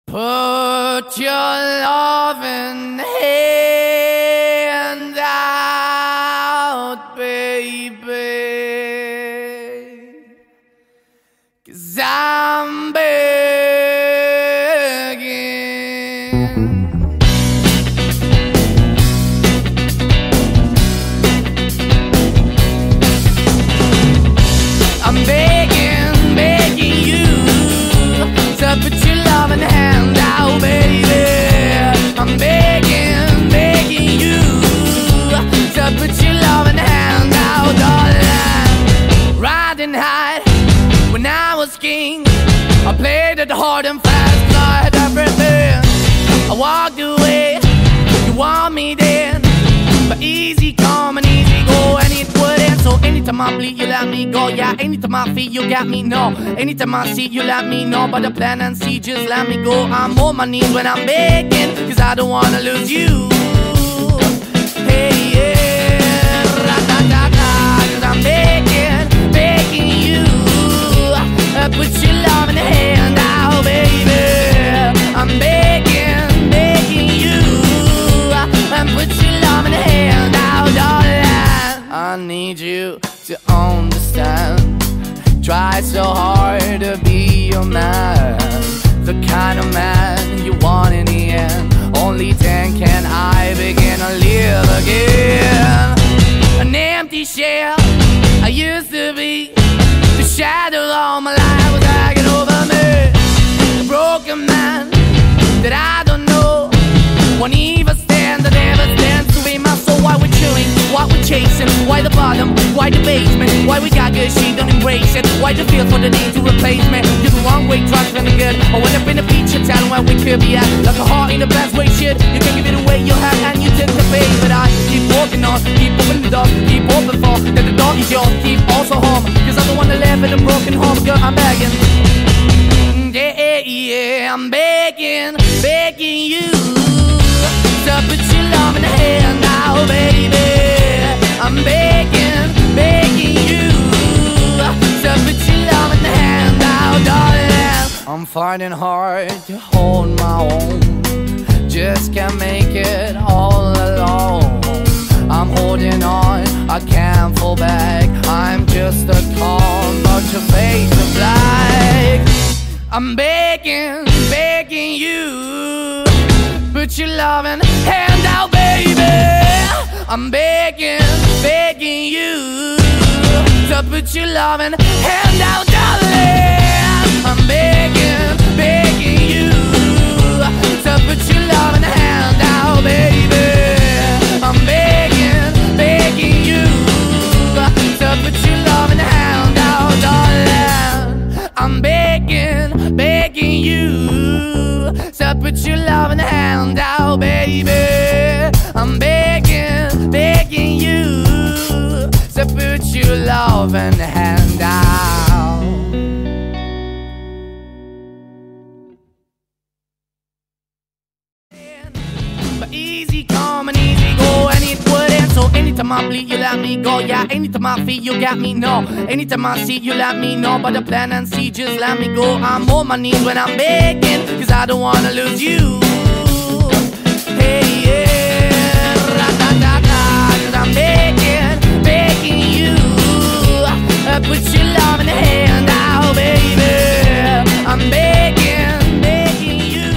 Put your loving hand out, baby, 'cause I'm begging. I'm begging, begging you to put your loving hand out, baby. I'm begging, begging you to put your loving hand out, darling. Riding high when I was king, I played it hard and fast, 'cause I had everything. I walked away, you want me then, but easy come and easy go, and it wouldn't. So anytime I bleed, you let me go. Yeah, anytime I feel, you got me, no. Anytime I see, you let me know. But the plan and see, just let me go. I'm on my knees when I'm begging, 'cause I don't wanna lose you. Hey, yeah, ratatata, 'cause I'm begging, begging you. Put your love in the hand out, baby. I'm begging, begging you. Put your love in the hand out, darling. I need you to understand. Try so hard to be your man, the kind of man you want in the end. Only then can I begin to live again. An empty shell I used to be, the shadow all my life was hanging over me. A broken man that I don't know, won't even stand, that never stands to be my soul. Why we're chilling, why we're chasing, why the bottom, why the basement, why we got good, she don't embrace it. Why the feel for the need to replace me? You're the wrong way, trying to be good. I went up in a feature town where we could be at, like a heart in the best way, shit. You can give it away, you have, and you take the pay. But I keep walking on, keep opening the door, keep open for that the door is yours, keep also home, 'cause I don't wanna live in a broken home, girl, I'm begging. Yeah, yeah, I'm begging, begging you to put your love in the hand now, baby. I'm begging, begging you to put your love in the hand now, darling. I'm fighting hard to hold my own, just can't make it all alone. I'm holding on, I can't fall back. I'm just a call, but your face is black. I'm begging, begging you, put your loving hand out, baby. I'm begging, begging you to put your loving hand out, darling. I'm begging, begging you to put your loving hand out, baby. I'm begging, begging you to put your loving hand out, darling. I'm begging, begging you to put your loving hand out, baby. I'm begging, begging you to put your loving hand out. But easy come and easy go, and it wouldn't. So anytime I bleed, you let me go. Yeah, anytime I feel, you got me, no. Anytime I see, you let me know. But the plan and see, just let me go. I'm on my knees when I'm begging, 'cause I don't wanna lose you. Hey, yeah, ratatata, 'cause I'm begging, begging you. Put your love in the hand out, baby. I'm begging, begging you.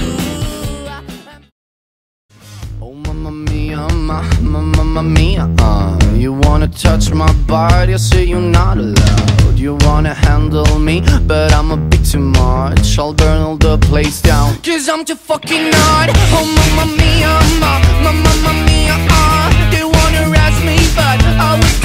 Oh, mamma mia, mamma mia, you wanna touch my body, I say you're not allowed. You wanna handle me, but I'm a bit too much. I'll burn all the place down, 'cause I'm too fucking hard. Oh, mamma mia, mamma mia, you wanna rush me, but I was